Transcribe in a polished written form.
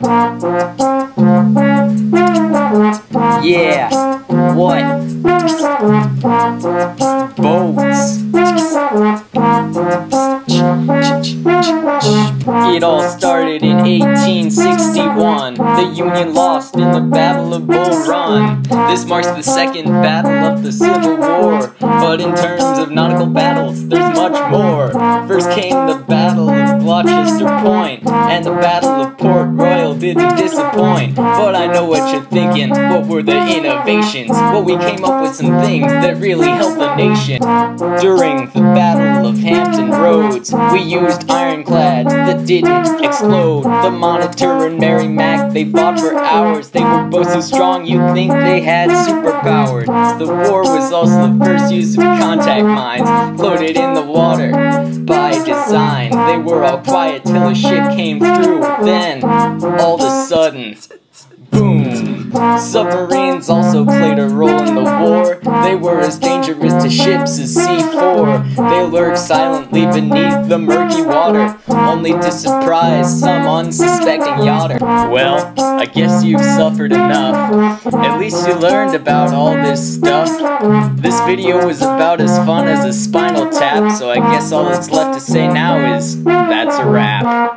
Yeah, what? Boats. It all started in 1861. The Union lost in the Battle of Bull Run. This marks the second battle of the Civil War. But in terms of nautical battles, there's much more. First came the Battle of Gloucester Point, and the Battle of Port Royal didn't disappoint. But I know what you're thinking, what were the innovations? Well, we came up with some things that really helped the nation. During the Battle of Hampton Roads, we used ironclads that didn't explode. The Moniter and Merrimack, they fought for hours. They were both so strong you'd think they had superpowers. The war was also the first use of contact mines, floated in the water by design. They were all quiet till a ship came through. Then, all of a sudden, boom! Submarines also played a role in the war. They were as dangerous to ships as C4. They lurked silently beneath the murky water, only to surprise some unsuspecting yachter. Well, I guess you've suffered enough. At least you learned about all this stuff. This video was about as fun as a Spinal Tap, so I guess all that's left to say now is, that's a wrap.